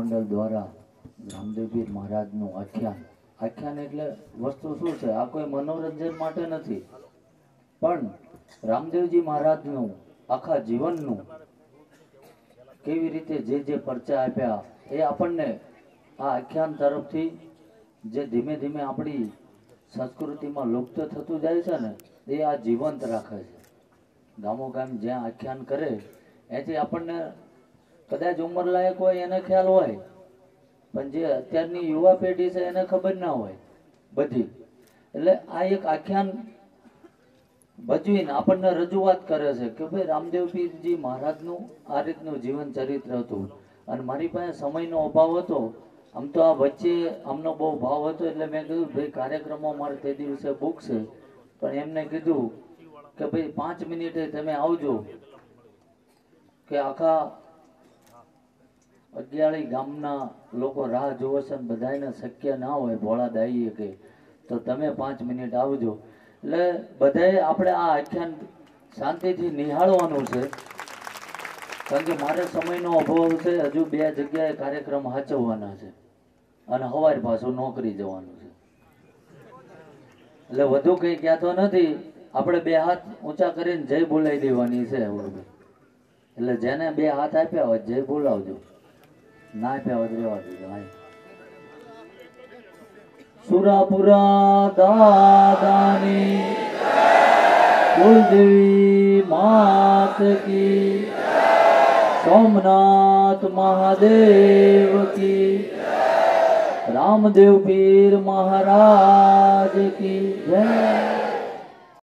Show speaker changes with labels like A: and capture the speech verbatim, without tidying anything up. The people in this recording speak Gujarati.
A: મંડળ દ્વારા રામદેવ પીર મહારાજનું આખ્યાન આખ્યાન એટલે વસ્તુ શું છે? આ કોઈ મનોરંજન માટે નથી, પણ રામદેવજી મહારાજનું આખા જીવનનું કેવી રીતે જે જે પરચા આપ્યા એ આપણને આ આખ્યાન તરફથી જે ધીમે ધીમે આપણી સંસ્કૃતિમાં લુપ્ત થતું જાય છે ને, એ આ જીવંત રાખે છે. ગામો ગામ જ્યાં આખ્યાન કરે એથી આપણને કદાચ ઉંમર લાયક હોય એને ખ્યાલ હોય, પણ જે અત્યારની યુવા પેઢી છે એને ખબર ના હોય બધી. એટલે આ એક આખ્યાન ભજવીને આપણને રજૂઆત કરે છે કે ભાઈ રામદેવ પીરજી મહારાજનું આ રીતનું જીવન ચરિત્ર હતું. અને મારી પાસે સમયનો અભાવ હતો, આમ તો આ વચ્ચે આમનો બહુ ભાવ હતો, એટલે મેં કીધું ભાઈ કાર્યક્રમો મારે તે દિવસે બુક છે, પણ એમને કીધું કે ભાઈ પાંચ મિનિટે તમે આવજો, કે આખા અગિયાળી ગામના લોકો રાહ જોવે છે, બધાને શક્ય ના હોય ભોળા દાઈએ કે, તો તમે પાંચ મિનિટ આવજો. એટલે બધાએ આપણે આ આખ્યાન શાંતિથી નિહાળવાનું છે, કારણ કે મારે સમયનો અભાવ છે. હજુ બે જગ્યાએ કાર્યક્રમ હાચવવાના છે અને સવારે પાછું નોકરી જવાનું છે, એટલે વધુ કંઈ કહેતો નથી. આપણે બે હાથ ઊંચા કરીને જય બોલાવી દેવાની છે. એટલે જેને બે હાથ આપ્યા હોય જય બોલાવજો, ના આપ્યા હોય રેવા દેજો. સુરાપુરા દાદાની કુલદેવી માત કી, સોમનાથ મહાદેવ કી, રામદેવ પીર મહારાજ की जय।